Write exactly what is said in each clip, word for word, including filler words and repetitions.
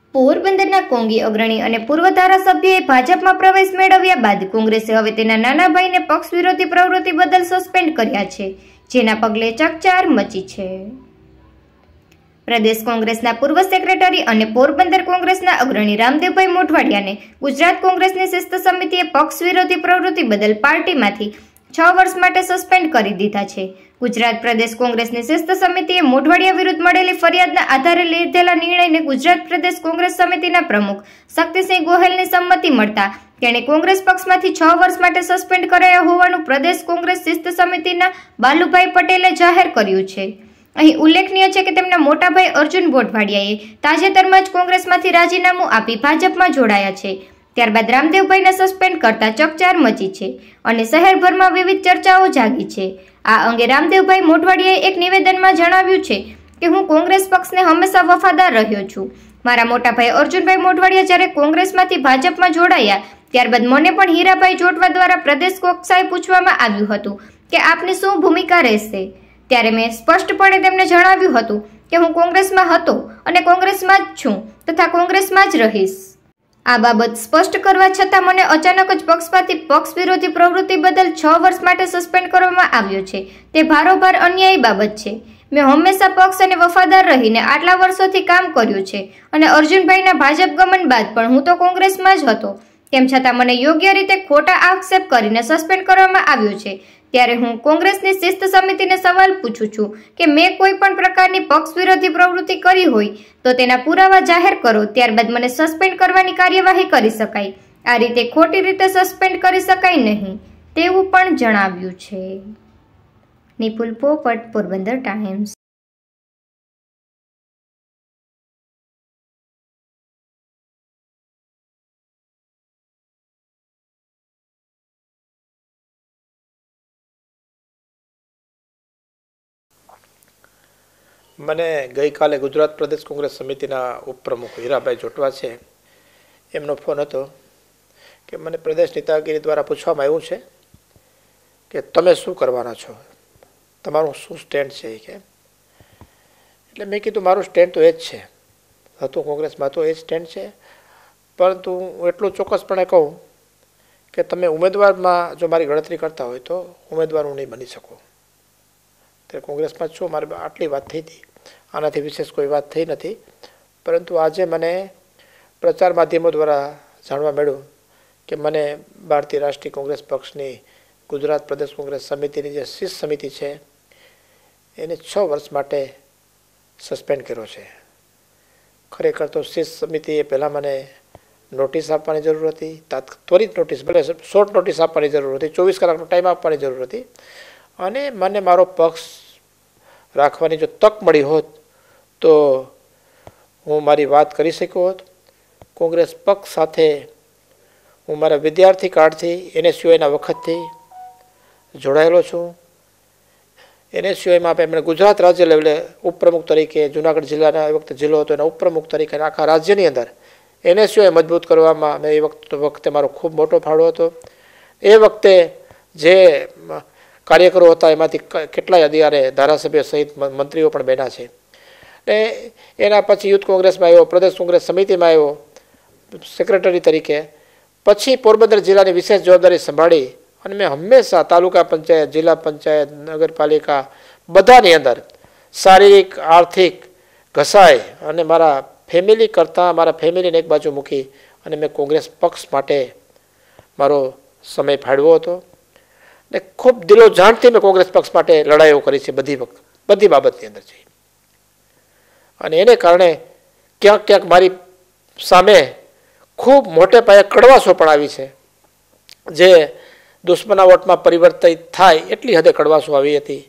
પોરબંદરના કોંગી અગ્રણી અને પૂર્વ ધારાસભ્યએ ભાજપમાં પ્રવેશ મેળવ્યા બાદ કોંગ્રેસે હવે તેના નાના ભાઈને પક્ષ વિરોધી પ્રવૃત્તિ બદલ સસ્પેન્ડ કર્યા છે, જેના પગલે ચકચાર મચી છે. પ્રદેશ કોંગ્રેસના પૂર્વ સેક્રેટરી અને પોરબંદર કોંગ્રેસના અગ્રણી રામદેવભાઈ મોઢવાડિયાને ગુજરાત કોંગ્રેસની શિસ્ત સમિતિએ પક્ષ વિરોધી પ્રવૃત્તિ બદલ પાર્ટીમાંથી છ વર્ષ માટે સસ્પેન્ડ કરી દીધા છે. ગુજરાત પ્રદેશ કોંગ્રેસની શિસ્ત સમિતિએ મોઢવાડિયા વિરુદ્ધ મળેલી ફરિયાદના આધારે લીધેલા નિર્ણયને ગુજરાત પ્રદેશ કોંગ્રેસ સમિતિના પ્રમુખ શક્તિસિંહ ગોહેલની સંમતિ મળતા તેણે કોંગ્રેસ પક્ષમાંથી છ વર્ષ માટે સસ્પેન્ડ કરાયા હોવાનું પ્રદેશ કોંગ્રેસ શિસ્ત સમિતિના બાલુભાઈ પટેલે જાહેર કર્યું છે. અહીં ઉલ્લેખનીય છે કે તેમના મોટાભાઈ અર્જુન મોઢવાડિયાએ તાજેતરમાં જ કોંગ્રેસમાંથી રાજીનામું આપી ભાજપમાં જોડાયા છે. ત્યારબાદ રામદેવભાઈને સસ્પેન્ડ કરતા ચકચાર મચી છે અને શહેરભરમાં વિવિધ ચર્ચાઓ જાગી છે. આ અંગે રામદેવભાઈ મોઢવાડિયાએ એક નિવેદનમાં જણાવ્યું છે કે હું કોંગ્રેસ પક્ષને હંમેશા વફાદાર રહ્યો છું. મારા મોટાભાઈ અર્જુનભાઈ મોઢવાડિયા જ્યારે કોંગ્રેસમાંથી ભાજપમાં જોડાયા ત્યારબાદ મને પણ હીરાભાઈ જોટવા દ્વારા પ્રદેશ કક્ષાએ પૂછવામાં આવ્યું હતું કે આપની શું ભૂમિકા રહેશે. ત્યારે મેં સ્પષ્ટપણે તેમને જણાવ્યું હતું કે હું કોંગ્રેસમાં હતો અને કોંગ્રેસમાં જ છું તથા કોંગ્રેસમાં જ રહીશ. આ બાબત સ્પષ્ટ કરવા છતાં મને અચાનક જ પક્ષમાંથી પક્ષ વિરોધી પ્રવૃત્તિ બદલ છ વર્ષ માટે સસ્પેન્ડ કરવામાં આવ્યો છે. તે ભારોભાર અન્યાયી બાબત છે. મેં હંમેશા પક્ષ અને વફાદાર રહીને આટલા વર્ષોથી કામ કર્યું છે અને અર્જુનભાઈના ભાજપ ગમન બાદ પણ હું તો કોંગ્રેસમાં જ હતો. તેમ છતાં મને યોગ્ય રીતે ખોટા આક્ષેપ કરીને સસ્પેન્ડ કરવામાં આવ્યો છે. ત્યારે હું કોંગ્રેસની શિસ્ત સમિતિને સવાલ પૂછું છું કે મેં કોઈ પણ પ્રકારની પક્ષ વિરોધી પ્રવૃત્તિ કરી હોય તો તેના પુરાવા જાહેર કરો, ત્યારબાદ મને સસ્પેન્ડ કરવાની કાર્યવાહી કરી શકાય. આ રીતે ખોટી રીતે સસ્પેન્ડ કરી શકાય નહીં તેવું પણ જણાવ્યું છે. નિપુલ પોપટ, પોરબંદર ટાઈમ્સ. મને ગઈકાલે ગુજરાત પ્રદેશ કોંગ્રેસ સમિતિના ઉપપ્રમુખ હીરાભાઈ જોટવા છે એમનો ફોન હતો કે મને પ્રદેશ નેતાગીરી દ્વારા પૂછવામાં આવ્યું છે કે તમે શું કરવાના છો, તમારું શું સ્ટેન્ડ છે એ કે. એટલે મેં કીધું મારું સ્ટેન્ડ તો એ જ છે, હતું કોંગ્રેસમાં તો એ જ સ્ટેન્ડ છે, પરંતુ હું એટલું ચોક્કસપણે કહું કે તમે ઉમેદવારમાં જો મારી ગણતરી કરતા હોય તો ઉમેદવાર હું નહીં બની શકું. ત્યારે કોંગ્રેસમાં છું, મારે આટલી વાત થઈ હતી, આનાથી વિશેષ કોઈ વાત થઈ નથી. પરંતુ આજે મને પ્રચાર માધ્યમો દ્વારા જાણવા મળ્યું કે મને ભારતીય રાષ્ટ્રીય કોંગ્રેસ પક્ષની ગુજરાત પ્રદેશ કોંગ્રેસ સમિતિની જે શિસ્ત સમિતિ છે એને છ વર્ષ માટે સસ્પેન્ડ કર્યો છે. ખરેખર તો શિસ્ત સમિતિએ પહેલાં મને નોટિસ આપવાની જરૂર હતી, ત્વરિત નોટિસ, ભલે શોર્ટ નોટિસ આપવાની જરૂર હતી, ચોવીસ કલાકનો ટાઈમ આપવાની જરૂર હતી અને મને મારો પક્ષ રાખવાની જો તક મળી હોત તો હું મારી વાત કરી શક્યો હોત. કોંગ્રેસ પક્ષ સાથે હું મારા વિદ્યાર્થી કાળથી એનએસયુઆઈના વખતથી જોડાયેલો છું. એનએસયુઆઈમાં આપણે એમણે ગુજરાત રાજ્ય લેવલે ઉપપ્રમુખ તરીકે, જુનાગઢ જિલ્લાના એ વખતે જિલ્લો હતો એના ઉપપ્રમુખ તરીકે આખા રાજ્યની અંદર એનએસયુઆઈ મજબૂત કરવામાં મેં એ વખતે વખતે મારો ખૂબ મોટો ફાળો હતો. એ વખતે જે કાર્યકરો હતા એમાંથી કેટલાય અધિકારે ધારાસભ્ય સહિત મંત્રીઓ પણ બન્યા છે. ને એના પછી યુથ કોંગ્રેસમાં આવ્યો, પ્રદેશ કોંગ્રેસ સમિતિમાં આવ્યો સેક્રેટરી તરીકે. પછી પોરબંદર જિલ્લાની વિશેષ જવાબદારી સંભાળી અને મેં હંમેશા તાલુકા પંચાયત, જિલ્લા પંચાયત, નગરપાલિકા બધાની અંદર શારીરિક, આર્થિક ઘસાય અને મારા ફેમિલી કરતાં મારા ફેમિલીને એક બાજુ મૂકી અને મેં કોંગ્રેસ પક્ષ માટે મારો સમય ફાળવ્યો હતો. ને ખૂબ દિલો જાણથી મેં કોંગ્રેસ પક્ષ માટે લડાઈઓ કરી છે બધી વખત, બધી બાબતની અંદર છે. અને એને કારણે ક્યાંક ક્યાંક મારી સામે ખૂબ મોટે પાયે કડવાશો પણ આવી છે, જે દુશ્મનાવટમાં પરિવર્તિત થાય એટલી હદે કડવાશો આવી હતી.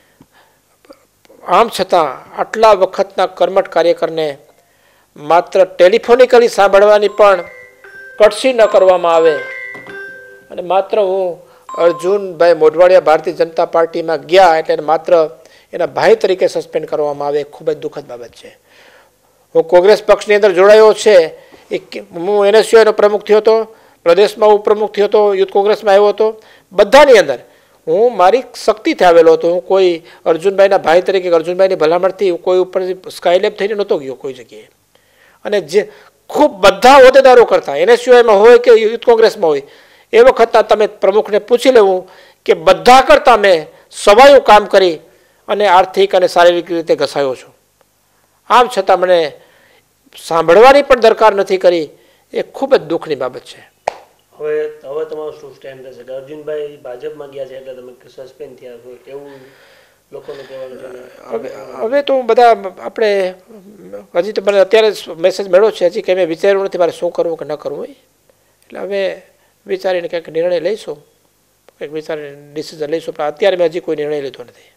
આમ છતાં આટલા વખતના કર્મઠ કાર્યકરને માત્ર ટેલિફોનિકલી સાંભળવાની પણ કટસી ન કરવામાં આવે અને માત્ર હું અર્જુનભાઈ મોઢવાડિયા ભારતીય જનતા પાર્ટીમાં ગયા એટલે માત્ર એના ભાઈ તરીકે સસ્પેન્ડ કરવામાં આવે, ખૂબ જ દુઃખદ બાબત છે. હું કોંગ્રેસ પક્ષની અંદર જોડાયો છે, એ હું એનએસયુઆઈનો પ્રમુખ થયો હતો, પ્રદેશમાં હું પ્રમુખ થયો હતો, યુથ કોંગ્રેસમાં આવ્યો હતો, બધાની અંદર હું મારી શક્તિથી આવેલો હતો. હું કોઈ અર્જુનભાઈના ભાઈ તરીકે, અર્જુનભાઈની ભલામણથી કોઈ ઉપર સ્કાયલેબ થઈને નહોતો ગયો કોઈ જગ્યાએ. અને જે ખૂબ બધા હોદ્દેદારો કરતા એનએસયુઆઈમાં હોય કે યુથ કોંગ્રેસમાં હોય એ વખતના તમે પ્રમુખને પૂછી લેવું કે બધા કરતાં મેં સવાયું કામ કરી અને આર્થિક અને શારીરિક રીતે ઘસાયો છું. આમ છતાં મને સાંભળવાની પણ દરકાર નથી કરી. એ ખૂબ જ દુઃખની બાબત છે. હવે હવે તમારો શું સ્ટેન્ડ રહેશે? અર્જુનભાઈ ભાજપમાં ગયા છે એટલે તમે સસ્પેન્ડ થયા છો એવું લોકોને કહેવાનું છે. હવે હવે તો બધા આપણે હજી તો મને અત્યારે મેસેજ મળ્યો છે, હજી કંઈ મેં વિચાર્યું નથી મારે શું કરવું કે ન કરવું. એટલે હવે વિચારીને કંઈક નિર્ણય લઈશું, કંઈક વિચારીને ડિસિઝન લઈશું, પણ અત્યારે મેં હજી કોઈ નિર્ણય લીધો નથી.